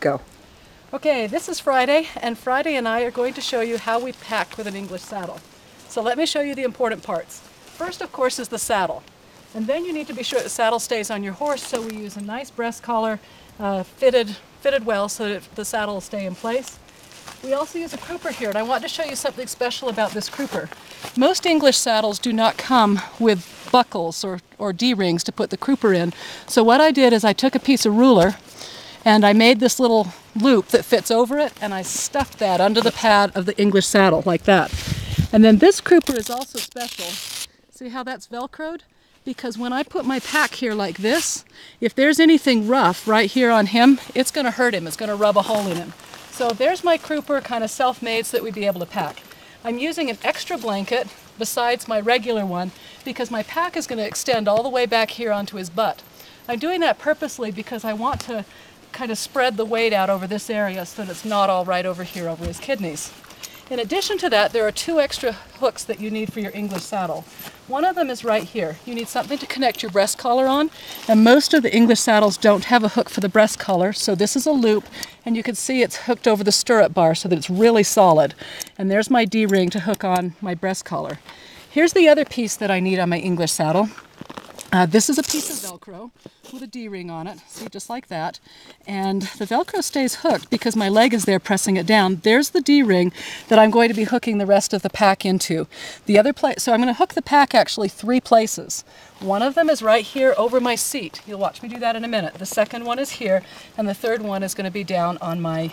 go. Okay, this is Friday, and Friday and I are going to show you how we pack with an English saddle. So let me show you the important parts. First, of course, is the saddle. And then you need to be sure the saddle stays on your horse, so we use a nice breast collar fitted well so that the saddle will stay in place. We also use a crupper here, and I want to show you something special about this crupper. Most English saddles do not come with buckles or D-rings to put the crupper in. So what I did is I took a piece of ruler and I made this little loop that fits over it, and I stuffed that under the pad of the English saddle like that. And then this crupper is also special. See how that's Velcroed? Because when I put my pack here like this, if there's anything rough right here on him, it's going to hurt him. It's going to rub a hole in him. So there's my crupper, kind of self-made so that we'd be able to pack. I'm using an extra blanket besides my regular one because my pack is going to extend all the way back here onto his butt. I'm doing that purposely because I want to kind of spread the weight out over this area so that it's not all right over here over his kidneys. In addition to that, there are two extra hooks that you need for your English saddle. One of them is right here. You need something to connect your breast collar on, and most of the English saddles don't have a hook for the breast collar, so this is a loop, and you can see it's hooked over the stirrup bar so that it's really solid. And there's my D-ring to hook on my breast collar. Here's the other piece that I need on my English saddle. This is a piece of Velcro with a D-ring on it, see, just like that. And the Velcro stays hooked because my leg is there pressing it down. There's the D-ring that I'm going to be hooking the rest of the pack into. The other place, so I'm going to hook the pack actually 3 places. One of them is right here over my seat. You'll watch me do that in a minute. The second one is here, and the third one is going to be down on my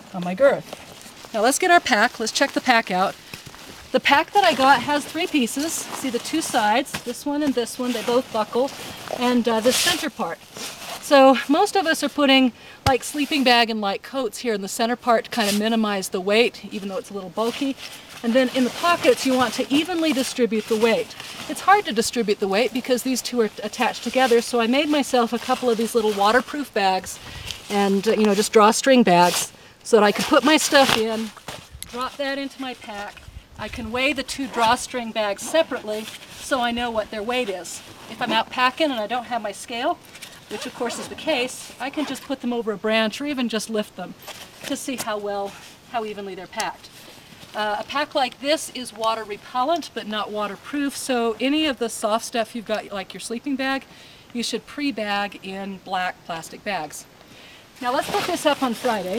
girth. Now let's get our pack. Let's check the pack out. The pack that I got has 3 pieces. See the 2 sides, this one and this one, they both buckle, and the center part. So most of us are putting like sleeping bag and light coats here in the center part to kind of minimize the weight, even though it's a little bulky. And then in the pockets, you want to evenly distribute the weight. It's hard to distribute the weight because these two are attached together, so I made myself a couple of these little waterproof bags and, just drawstring bags so that I could put my stuff in, drop that into my pack. I can weigh the 2 drawstring bags separately so I know what their weight is. If I'm out packing and I don't have my scale, which of course is the case, I can just put them over a branch or even just lift them to see how evenly they're packed. A pack like this is water repellent but not waterproof, so any of the soft stuff you've got, like your sleeping bag, you should pre-bag in black plastic bags. Now let's put this up on Friday.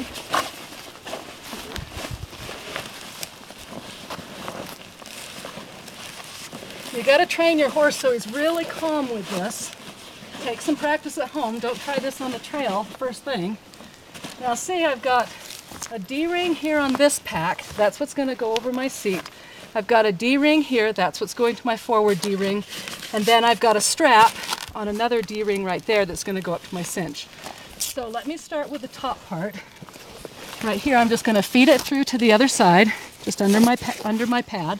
You got to train your horse so he's really calm with this. Take some practice at home. Don't try this on the trail first thing. Now see, I've got a D-ring here on this pack. That's what's going to go over my seat. I've got a D-ring here. That's what's going to my forward D-ring. And then I've got a strap on another D-ring right there that's going to go up to my cinch. So let me start with the top part. Right here, I'm just going to feed it through to the other side, just under my pad.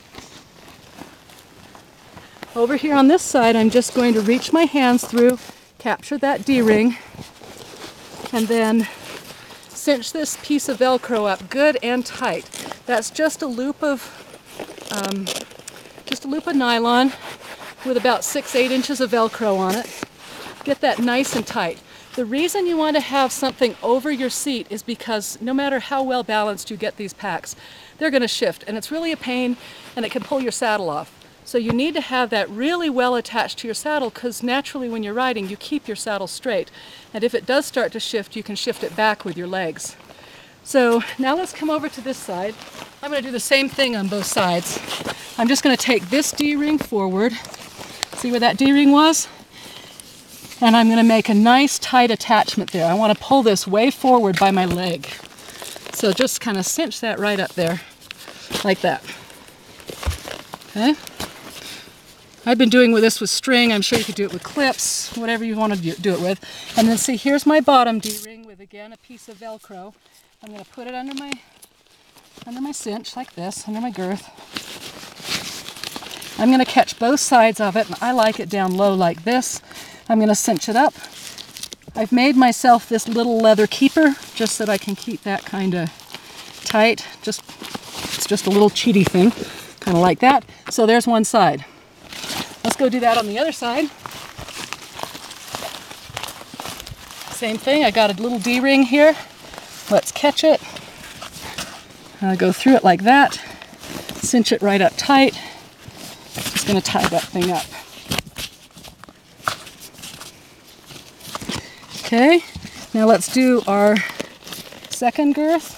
Over here on this side, I'm just going to reach my hands through, capture that D-ring, and then cinch this piece of Velcro up good and tight. That's just a loop of nylon with about 6-8 inches of Velcro on it. Get that nice and tight. The reason you want to have something over your seat is because no matter how well balanced you get these packs, they're going to shift, and it's really a pain, and it can pull your saddle off. So you need to have that really well attached to your saddle because naturally when you're riding you keep your saddle straight, and if it does start to shift you can shift it back with your legs. So now let's come over to this side. I'm going to do the same thing on both sides. I'm just going to take this D-ring forward, see where that D-ring was? And I'm going to make a nice tight attachment there. I want to pull this way forward by my leg. So just kind of cinch that right up there like that. Okay? I've been doing this with string. I'm sure you could do it with clips, whatever you want to do it with. And then see, here's my bottom D-ring with, again, a piece of Velcro. I'm going to put it under my cinch like this, under my girth. I'm going to catch both sides of it, and I like it down low like this. I'm going to cinch it up. I've made myself this little leather keeper just so that I can keep that kind of tight. It's just a little cheaty thing, kind of like that. So there's one side. Let's go do that on the other side. Same thing, I got a little D-ring here. Let's catch it. Go through it like that. Cinch it right up tight. Just going to tie that thing up. Okay, now let's do our second girth.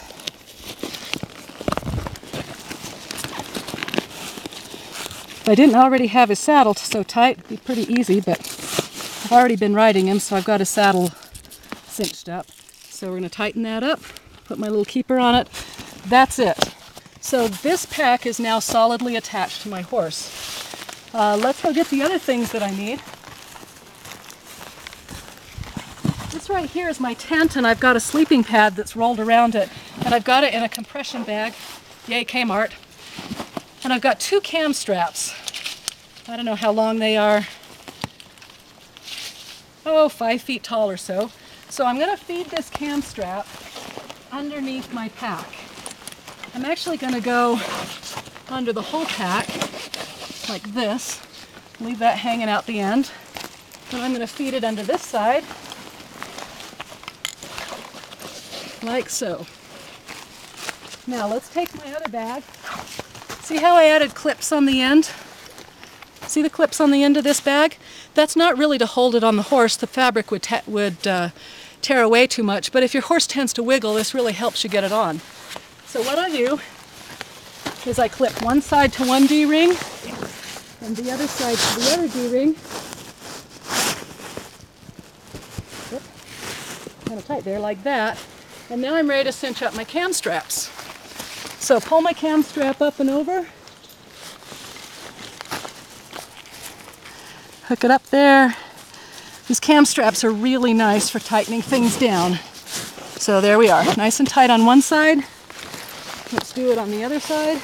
If I didn't already have his saddle so tight, it'd be pretty easy, but I've already been riding him, so I've got his saddle cinched up. So we're going to tighten that up, put my little keeper on it. That's it. So this pack is now solidly attached to my horse. Let's go get the other things that I need. This right here is my tent, and I've got a sleeping pad that's rolled around it, and I've got it in a compression bag. Yay, Kmart. And I've got 2 cam straps. I don't know how long they are. Oh, 5 feet tall or so. So I'm going to feed this cam strap underneath my pack. I'm actually going to go under the whole pack like this. Leave that hanging out the end. And I'm going to feed it under this side. Like so. Now let's take my other bag. See how I added clips on the end? See the clips on the end of this bag? That's not really to hold it on the horse. The fabric would tear away too much, but if your horse tends to wiggle, this really helps you get it on. So what I do is I clip one side to one D-ring and the other side to the other D-ring. Kind of tight there, like that. And now I'm ready to cinch up my cam straps. So pull my cam strap up and over. Hook it up there. These cam straps are really nice for tightening things down. So there we are, nice and tight on one side. Let's do it on the other side.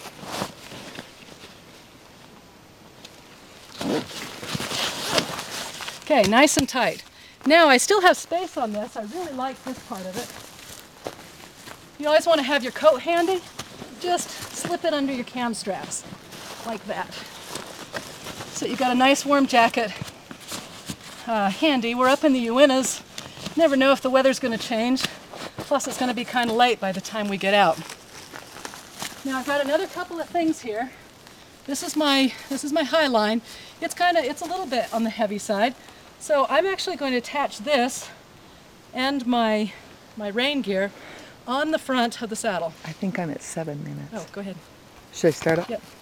Okay, nice and tight. Now I still have space on this. I really like this part of it. You always want to have your coat handy. Just slip it under your cam straps, like that. So you've got a nice warm jacket handy. We're up in the Uintas. Never know if the weather's going to change. Plus it's going to be kind of late by the time we get out. Now I've got another couple of things here. This is my high line. It's a little bit on the heavy side. So I'm actually going to attach this and my rain gear on the front of the saddle. I think I'm at 7 minutes. Oh, go ahead. Should I start up? Yep.